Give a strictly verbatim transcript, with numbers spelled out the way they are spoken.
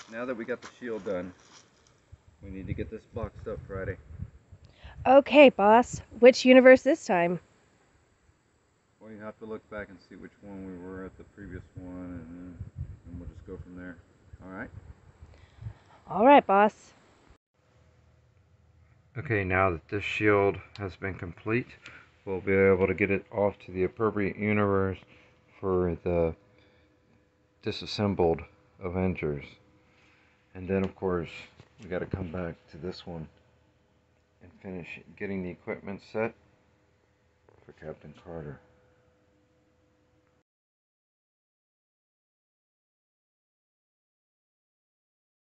now that we got the shield done, we need to get this boxed up Friday. Okay, boss. Which universe this time? Well, you have to look back and see which one we were at the previous one, and, and we'll just go from there. Alright? Alright, boss. Okay, now that this shield has been complete, we'll be able to get it off to the appropriate universe for the Disassembled Avengers. And then, of course, we got to come back to this one and finish getting the equipment set for Captain Carter.